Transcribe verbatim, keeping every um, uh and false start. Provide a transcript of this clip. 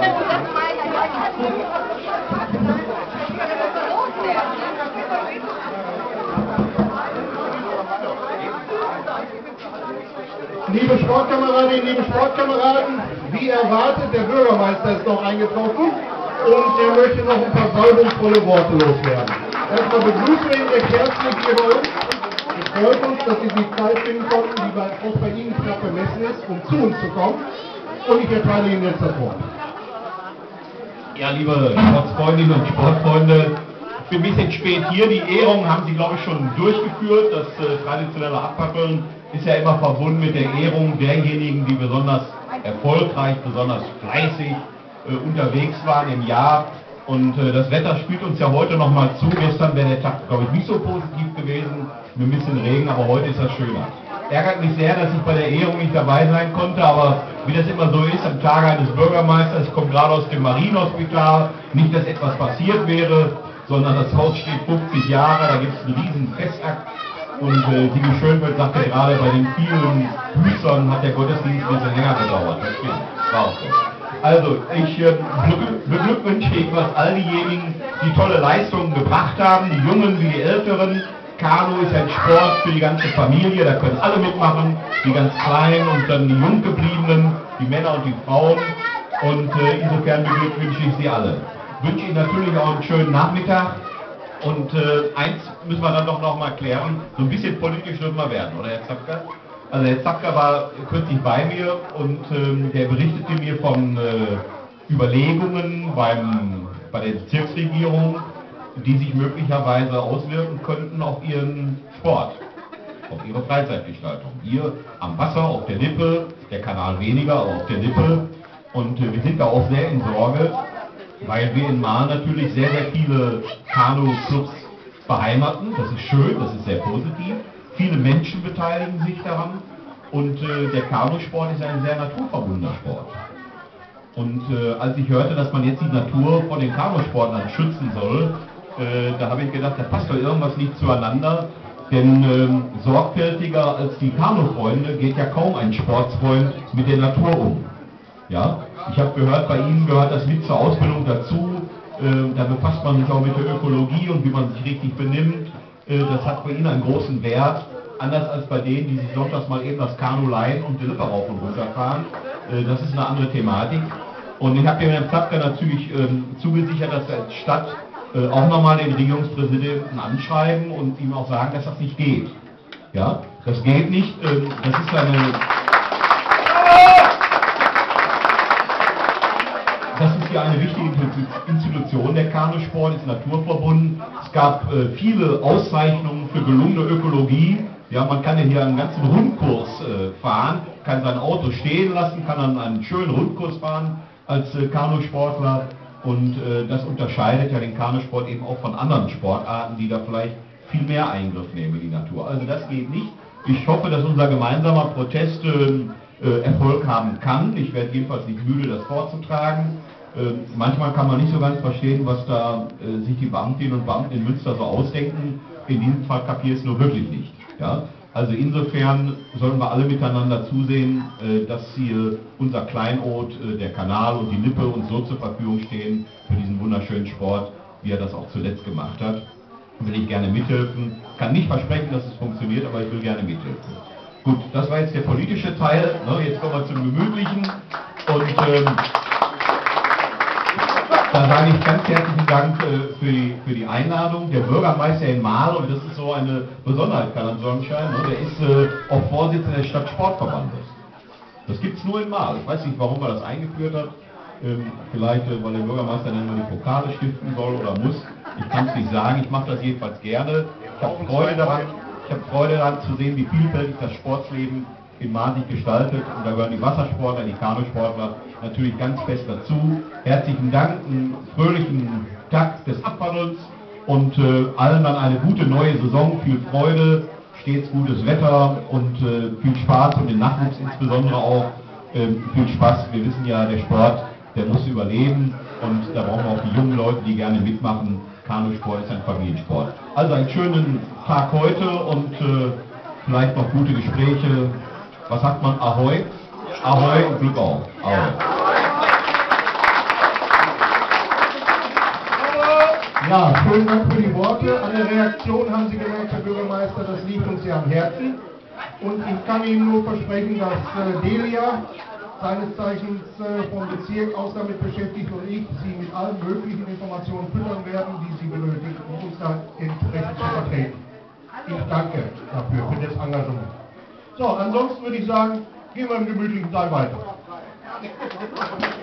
Liebe Sportkameradinnen, liebe Sportkameraden, wie erwartet, der Bürgermeister ist noch eingetroffen und er möchte noch ein paar salbungsvolle Worte loswerden. Erstmal begrüßen wir ihn recht herzlich hier bei uns. Es freut uns, dass Sie sich Zeit finden konnten, die bei, auch bei Ihnen knapp bemessen ist, um zu uns zu kommen. Und ich erteile Ihnen jetzt das Wort. Ja, liebe Sportfreundinnen und Sportfreunde, ich bin ein bisschen spät hier. Die Ehrungen haben Sie, glaube ich, schon durchgeführt. Das äh, traditionelle Abpappeln ist ja immer verbunden mit der Ehrung derjenigen, die besonders erfolgreich, besonders fleißig äh, unterwegs waren im Jahr. Und äh, das Wetter spielt uns ja heute noch mal zu. Gestern wäre der Tag, glaube ich, nicht so positiv gewesen, mit ein bisschen Regen, aber heute ist das schöner. Ärgert mich sehr, dass ich bei der Ehrung nicht dabei sein konnte, aber wie das immer so ist, am Tage eines Bürgermeisters, ich komme gerade aus dem Marienhospital, nicht, dass etwas passiert wäre, sondern das Haus steht fünfzig Jahre, da gibt es einen riesen Festakt. Und äh, Sigi Schönfeld sagte gerade, bei den vielen Büßern hat der Gottesdienst ein bisschen länger gedauert. Das stimmt, war auch so. Also, ich äh, beglückwünsche jedenfalls all diejenigen, die tolle Leistungen gebracht haben, die Jungen wie die Älteren. Kanu ist ein Sport für die ganze Familie, da können alle mitmachen, die ganz Kleinen und dann die Junggebliebenen, die Männer und die Frauen. Und äh, insofern beglückwünsche ich Sie alle. Ich wünsche Ihnen natürlich auch einen schönen Nachmittag. Und äh, eins müssen wir dann doch noch mal klären, so ein bisschen politisch dürfen wir werden, oder Herr Zapka? Also Herr Zapka war kürzlich bei mir und ähm, der berichtete mir von äh, Überlegungen beim, bei der Bezirksregierung, die sich möglicherweise auswirken könnten auf ihren Sport, auf ihre Freizeitgestaltung. Hier am Wasser, auf der Lippe, der Kanal weniger, aber auf der Lippe. Und äh, wir sind da auch sehr in Sorge, weil wir in Marl natürlich sehr, sehr viele Kanu-Clubs beheimaten. Das ist schön, das ist sehr positiv. Viele Menschen beteiligen sich daran und äh, der Kanusport ist ein sehr naturverbundener Sport. Und äh, als ich hörte, dass man jetzt die Natur von den Kanusportlern schützen soll, äh, da habe ich gedacht, da passt doch irgendwas nicht zueinander. Denn ähm, sorgfältiger als die Kanufreunde geht ja kaum ein Sportsfreund mit der Natur um. Ja? Ich habe gehört, bei Ihnen gehört das mit zur Ausbildung dazu. Äh, da befasst man sich auch mit der Ökologie und wie man sich richtig benimmt. Äh, das hat bei Ihnen einen großen Wert. Anders als bei denen, die sich sonntags mal eben das Kanu leihen und die Lippe rauf und runter fahren. Äh, das ist eine andere Thematik. Und ich habe dem Herrn Zapka natürlich äh, zugesichert, dass wir als Stadt äh, auch nochmal den Regierungspräsidenten anschreiben und ihm auch sagen, dass das nicht geht. Ja, das geht nicht. Äh, das ist eine... Das ist hier eine wichtige Institution, der Kanusport ist naturverbunden. Es gab äh, viele Auszeichnungen für gelungene Ökologie. Ja, man kann ja hier einen ganzen Rundkurs äh, fahren, kann sein Auto stehen lassen, kann dann einen schönen Rundkurs fahren als äh, Kanusportler. Und äh, das unterscheidet ja den Kanusport eben auch von anderen Sportarten, die da vielleicht viel mehr Eingriff nehmen in die Natur. Also das geht nicht. Ich hoffe, dass unser gemeinsamer Protest äh, Erfolg haben kann. Ich werde jedenfalls nicht müde, das vorzutragen. Äh, manchmal kann man nicht so ganz verstehen, was da äh, sich die Beamtinnen und Beamten in Münster so ausdenken. In diesem Fall kapiere ich es nur wirklich nicht. Ja? Also insofern sollen wir alle miteinander zusehen, äh, dass hier unser Kleinod, äh, der Kanal und die Lippe uns so zur Verfügung stehen für diesen wunderschönen Sport, wie er das auch zuletzt gemacht hat. Will ich gerne mithelfen. Kann nicht versprechen, dass es funktioniert, aber ich will gerne mithelfen. Gut, das war jetzt der politische Teil. Ne? Jetzt kommen wir zum Gemütlichen. Und ähm, da sage ich ganz herzlichen Dank äh, für, die, für die Einladung. Der Bürgermeister in Marl, und das ist so eine Besonderheit, Karl Sonnenschein, ne? Der ist äh, auch Vorsitzender des Stadtsportverbandes. Das gibt es nur in Marl. Ich weiß nicht, warum er das eingeführt hat. Ähm, vielleicht, äh, weil der Bürgermeister dann nur die Pokale stiften soll oder muss. Ich kann es nicht sagen. Ich mache das jedenfalls gerne. Ich habe Freude daran. Ich habe Freude daran zu sehen, wie vielfältig das Sportsleben in Marl sich gestaltet. Und da gehören die Wassersportler, die Kanusportler natürlich ganz fest dazu. Herzlichen Dank, einen fröhlichen Tag des Abpaddelns und äh, allen dann eine gute neue Saison, viel Freude, stets gutes Wetter und äh, viel Spaß und den Nachwuchs insbesondere auch äh, viel Spaß. Wir wissen ja, der Sport, der muss überleben und da brauchen wir auch die jungen Leute, die gerne mitmachen. Kanusport ist ein Familiensport. Also einen schönen Tag heute und äh, vielleicht noch gute Gespräche. Was sagt man? Ahoi? Ahoi und Glück auf. Ahoi. Ja, schönen Dank für die Worte. An der Reaktion haben Sie gemerkt, Herr Bürgermeister, das liegt uns ja am Herzen. Und ich kann Ihnen nur versprechen, dass äh, Delia, seines Zeichens äh, vom Bezirk aus damit beschäftigt, und ich Sie mit allen möglichen Informationen füttern werden, die Sie benötigen, um uns da entsprechend zu vertreten. Ich danke dafür, für das Engagement. So, ansonsten würde ich sagen, gehen wir im gemütlichen Teil weiter.